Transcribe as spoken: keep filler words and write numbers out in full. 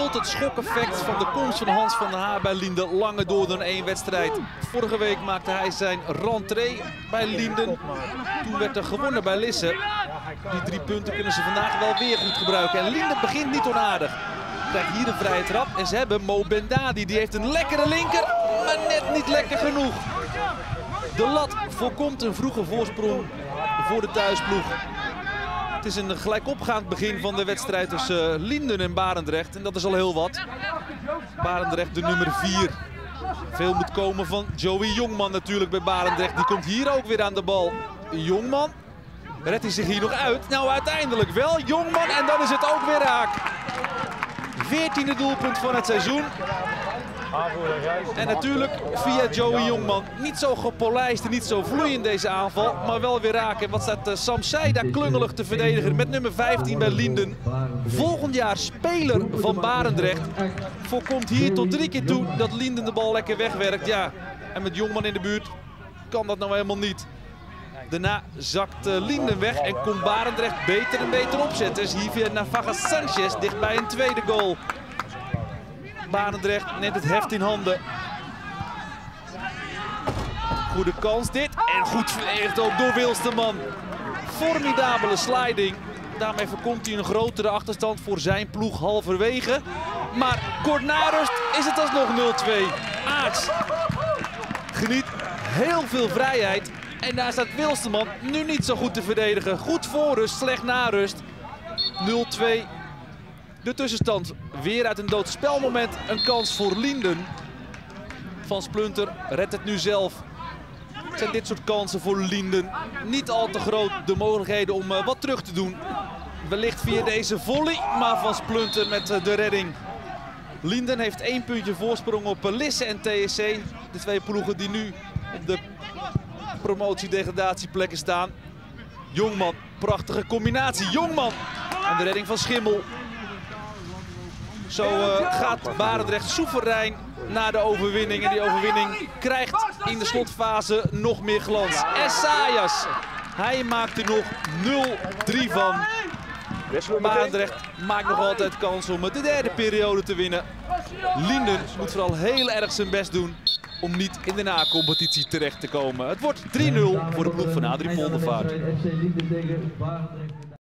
speelt het schokeffect van de komst van Hans van der Haar bij Lienden langer door dan één wedstrijd. Vorige week maakte hij zijn rentree bij Lienden. Toen werd er gewonnen bij Lisse. Die drie punten kunnen ze vandaag wel weer goed gebruiken. En Lienden begint niet onaardig. Krijgt hier een vrije trap en ze hebben Mo Bendadi. Die heeft een lekkere linker, maar net niet lekker genoeg. De lat voorkomt een vroege voorsprong voor de thuisploeg. Het is een gelijkopgaand begin van de wedstrijd tussen Lienden en Barendrecht. En dat is al heel wat. Barendrecht de nummer vier. Veel moet komen van Joey Jongman natuurlijk bij Barendrecht. Die komt hier ook weer aan de bal. Jongman. Redt hij zich hier nog uit? Nou, uiteindelijk wel. Jongman en dan is het ook weer raak. veertiende doelpunt van het seizoen. En natuurlijk via Joey Jongman. Niet zo gepolijst en niet zo vloeiend deze aanval, maar wel weer raak. En wat staat uh, Sam Seida klungelig te verdedigen met nummer vijftien bij Lienden. Volgend jaar speler van Barendrecht. Voorkomt hier tot drie keer toe dat Lienden de bal lekker wegwerkt. Ja, en met Jongman in de buurt kan dat nou helemaal niet. Daarna zakt uh, Lienden weg en komt Barendrecht beter en beter opzetten. Dus hier via Navajas Sanchez dichtbij een tweede goal. Barendrecht neemt het heft in handen. Goede kans dit. En goed verdedigd ook door Wilsterman. Formidabele sliding. Daarmee voorkomt hij een grotere achterstand voor zijn ploeg halverwege. Maar kort na rust is het alsnog nul twee. Aarts geniet heel veel vrijheid. En daar staat Wilsterman nu niet zo goed te verdedigen. Goed voor rust, slecht na rust. nul twee. De tussenstand weer uit een doodspelmoment. Een kans voor Lienden. Van Splunter redt het nu zelf. Het zijn dit soort kansen voor Lienden. Niet al te groot de mogelijkheden om uh, wat terug te doen. Wellicht via deze volley, maar Van Splunter met uh, de redding. Lienden heeft één puntje voorsprong op uh, Lisse en T S C. De twee ploegen die nu op de promotie-degradatieplekken staan. Jongman, prachtige combinatie. Jongman en de redding van Schimmel. Zo uh, gaat Barendrecht soeverein naar de overwinning. En die overwinning krijgt in de slotfase nog meer glans. Essayas, hij maakt er nog nul drie van. Barendrecht maakt nog altijd kans om de derde periode te winnen. Lienden moet vooral heel erg zijn best doen om niet in de na-competitie terecht te komen. Het wordt drie nul voor de ploeg van Adrie Poldervaart.